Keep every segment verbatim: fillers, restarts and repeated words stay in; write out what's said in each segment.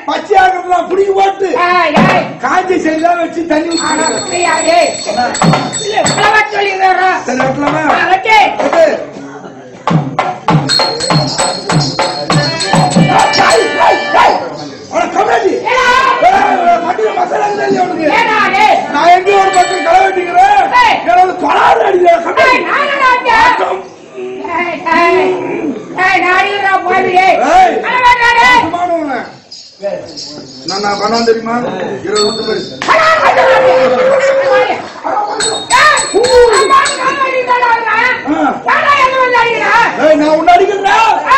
பச்சையாக புடிக்க போட்டு காஞ்சி செய்யலாம் வச்சு தண்ணி மசாலா நான் எங்க ஒரு பக்கம் களை வெட்டிக்கிறேன் கொலாறு அடிக்கிறேன் நான் பண்ண தெரியுமா இருபது நான் உன்ன அடிக்கிறேன்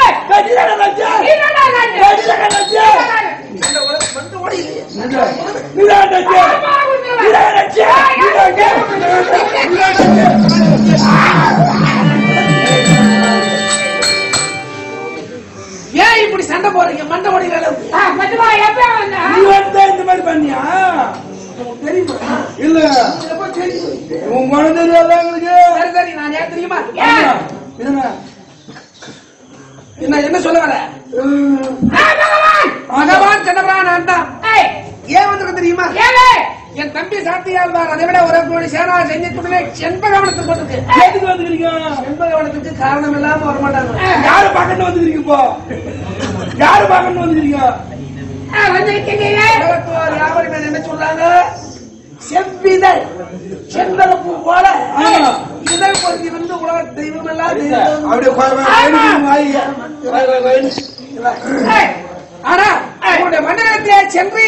ஏன் இப்படி சண்டை போறீங்க? மண்டை ஓடி இந்த மாதிரி பண்ணியா இல்ல உன் குழந்தை எங்களுக்கு சரி சரி நான் ஏன் தெரியுமா என்ன என்ன சொல்ல வர? பகவான் கண்ணபிரான் நான் தான். ஏன் வந்திருக்க தெரியுமா? என் தம்பி சாத்தியாழ்வார் அதை விட ஒரு கோடி சேனா செஞ்சு செண்பகவனத்துக்கு போட்டுருக்கு. எதுக்கு வந்துக்கிறீங்க? செண்பகவனத்துக்கு காரணம் இல்லாம வர மாட்டாங்க. யாரு பார்க்கணும் வந்துக்கிறீங்க? இப்போ யாரு பார்க்கணும் வந்துக்கிறீங்க? என்ன சொல்றாங்க? செவ்விதழ் செண்பகப்பூ போல இதழ் பொருந்தி வந்து உலக தெய்வம் எல்லாம் ஆனா உங்களுடைய மண்டலத்திலே சென்று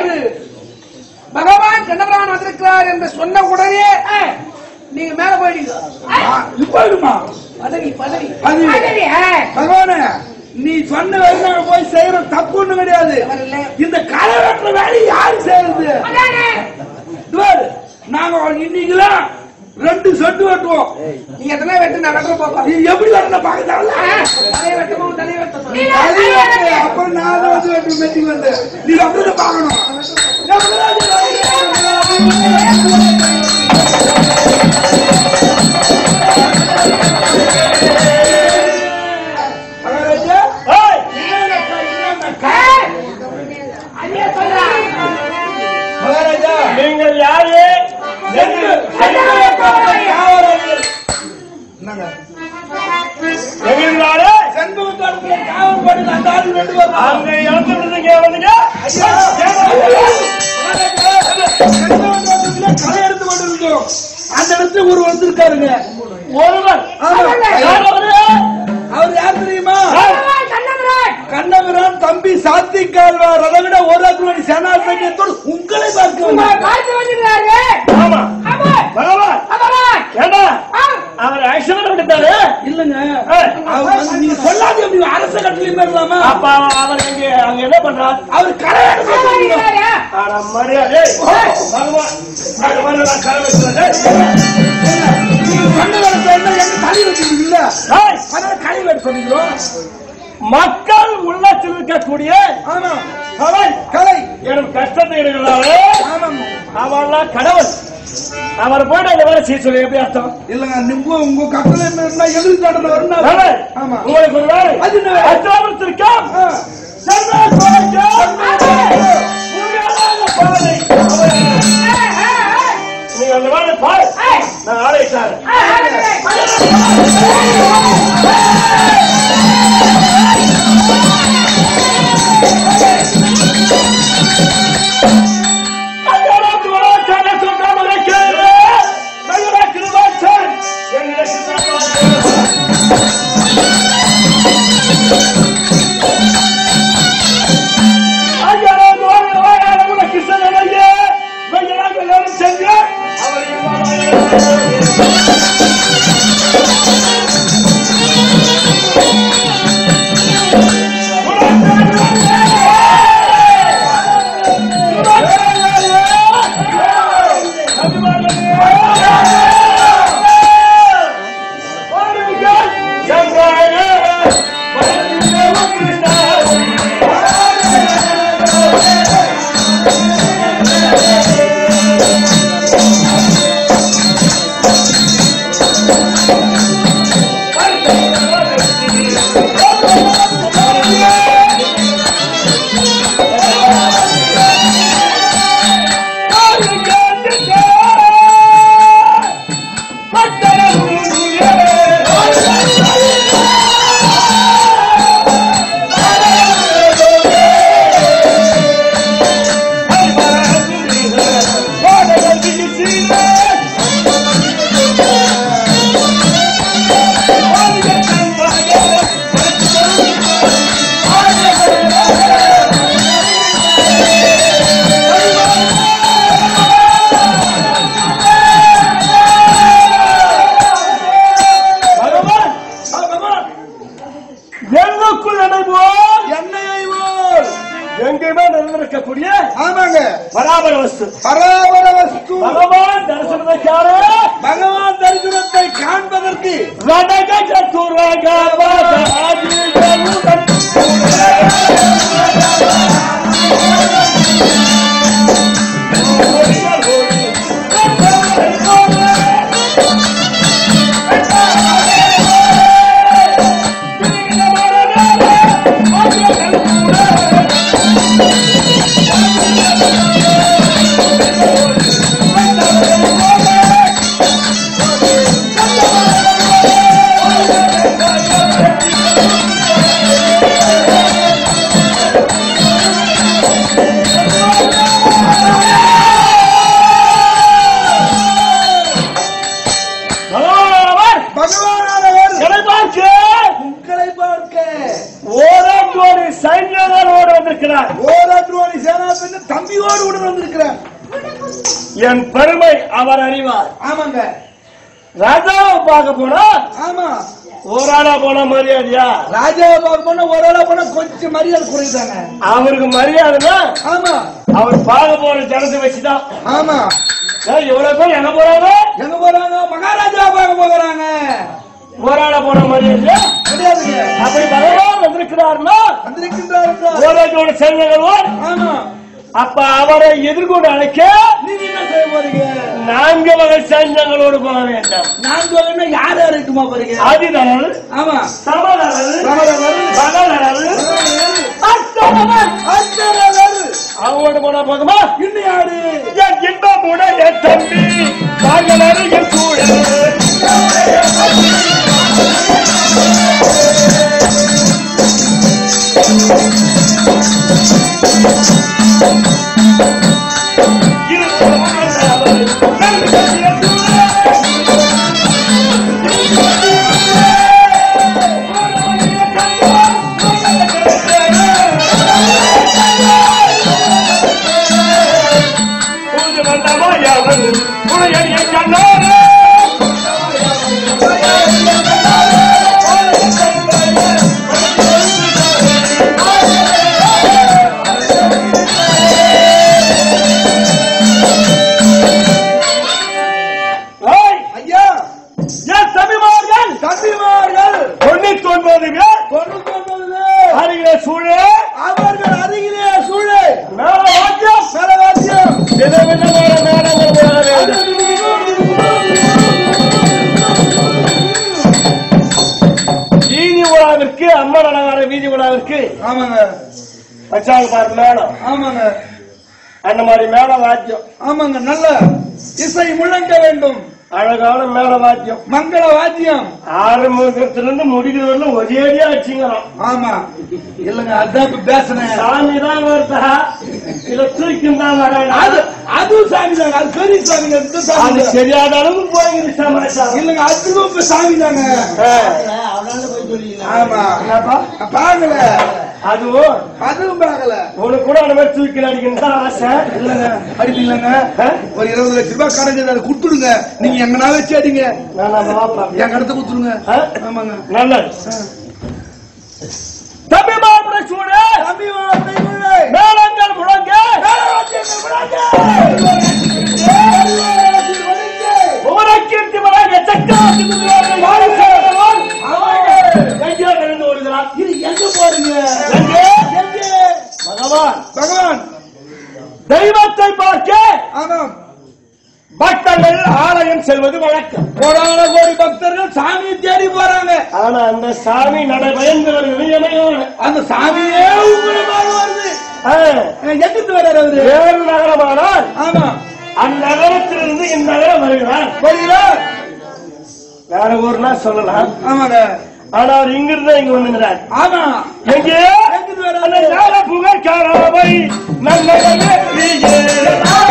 பகவான் கண்ணபிரான் வந்திருக்கிறார் என்று சொன்ன உடனே நீங்க மேல போயிடுங்க. பதவி பதவி பகவான நீ சொன்ன வேலை போய் செய்யற தப்பு ஒண்ணு கிடையாது. இந்த களை வெட்டுற வேலையை யாரு செய்யறது? நாங்க இன்னைக்குலாம் ரெண்டு சொட்டு வெட்டுவோம். நீங்க எத்தனை வெட்டு நான் வெட்டுற போப்பா. நீ எப்படி வெட்டின பாக்க தலையை வெட்டணும் தலையை வெட்டணும். அப்புறம் நான் வந்து வெட்டு வெட்டி வந்து நீ வெட்டுறத பாக்கணும். மகாராஜா நீங்கள் யாரு? அந்த இடத்துல ஒரு வந்திருக்காருங்க ஒருவர். அவர் யார் தெரியுமா? கண்ணபிரான் தம்பி சாத்திக்காழ்வார். அதை விட ஒரு அக்ரோடி சேனா சைன்யத்தோடு உங்களை பார்க்க அவர் ஆக்சிடென்ட் பண்ணிட்டாரு. இல்லங்க நீங்க சொல்லாது எப்படி அரச கட்டளையும் பெறலாமா? அப்ப அவர் அங்க அங்க என்ன பண்றார்? அவர் கரையாடு மரியாதை தனி வச்சிருக்கீங்களா? களி வெட்டு சொன்னீங்களோ? மக்கள் உள்ளத்தில் இருக்கக்கூடிய கலை கலை எனும் கஷ்டத்தை எடுக்கிறாரே அவர்லாம் கடவுள். அவர் போயிட்டு அந்த வேலை செய்ய சொல்லி எப்படி அர்த்தம்? இல்லங்க நீங்க உங்க கட்டளை இருந்தா எதிர்த்து நடந்து வரணும். உங்களுக்கு ஒரு வேலை அச்சாமத்திற்கும் நீங்க அந்த வேலை பாரு. நான் ஆலோசித்தாரு Thank you. வஸ்து பராபர வஸ்து பகவான் தரிசனத்துக்காக பகவான் தரிசனத்தை காண்பதற்கு ரடக சதுரக தம்பியோடு உடன் வந்திருக்கிறார். என் பெருமை அவர் அறிவார். ஆமாங்க. ராஜாவை பார்க்க போனா ஆமா ஒரு ஆளா போனா மரியாதையா? ராஜாவை பார்க்க போனா ஒரு ஆளா போனா கொஞ்சம் மரியாதை குறையுதாங்க. அவருக்கு மரியாதைனா ஆமா அவர் பார்க்க போற ஜனத்தை வச்சுதான். ஆமா எவ்வளவு பேர் எங்க போறாங்க? எங்க போறாங்க? மகாராஜா பார்க்க போகிறாங்க. ஒரு ஆளா போன மரியாதையா கிடையாதுங்க. அப்படி பகவான் வந்திருக்கிறார்னா வந்திருக்கின்றார் ஒரு செல்வங்களோடு. ஆமா அப்ப அவரை எதிர்கொண்டு அழைக்க நீங்க என்ன செய்ய போறீங்க? நான்கு வகை சைன்யங்களோடு போக வேண்டாம். நான்கு வகை யார் யார் இருக்குமா போறீங்க? ஆதிதரல், ஆமா சமதரல், பகதரல், அவங்களோட போனா போதுமா? இன்னும் யாரு? என் இன்பம் உடைய தம்பி பகலறிய சூழல் அந்த மாதிரி மேல வாத்தியம். ஆமாங்க. நல்ல இசை முழங்க வேண்டும். அழகான மேல வாத்தியம், மங்கள வாத்தியம். ஆரம்பத்திலிருந்து முடிக்கிறதுல ஒரேடியா வச்சுங்கிறோம். ஆமா இல்லங்க அதான் பேசுனேன். சாமி தான் வருதா இல்ல தூக்கம் தான் வர? அது சாமி தாங்க. அது பெரிய சாமிங்க. அது தெரியாத அளவுக்கு போய் சமாச்சாரம் இல்லங்க. அதுவும் சாமி தாங்க. ஆமா பாக்கல. அதுவும் அதுவும் பாக்கல. உனக்கு கூட அந்த மாதிரி தூக்கி அடிக்கணும் ஆசை இல்லங்க. அடி இல்லங்க. ஒரு இருபது லட்சம் ரூபாய் கடைஞ்சு அதை கொடுத்துடுங்க. நீங்க எங்கனா வச்சு அடிங்க. என் கடத்த கொடுத்துருங்க. ஆமாங்க. நல்லது. தம்பி மாப்பிள சூடு, தம்பி மாப்பிள சூடு, மேளங்கள் முழங்க, உமரக்கீர்த்தி மலங்க சக்கரவர்த்தி எங்கே கலந்து ஓடுகிறார்? இது எங்க போறீங்க? பகவான் பகவான் தெய்வத்தை பார்க்க ஆமாம் பக்தர்கள் ஆலயம் செல்வது வழக்கம். கோடான கோடி பக்தர்கள் சாமியை தேடி போறாங்க. ஆனா அந்த சாமி நடைபயந்து வருகிறது. அந்த சாமியே உங்களுமாக வருது. எங்கிட்டு வர்றாரு அவரு? வேறு நகரமானால் ஆமா அந்நகரத்திலிருந்து இந்த நகரம் வருகிறார். வருகிறார். வேற ஊர்னா சொல்லலாம். ஆமாங்க. ஆனா அவர் இங்கிருந்து இங்க வந்துங்கிறார். ஆமா எங்கே புகழ்காரவை நல்ல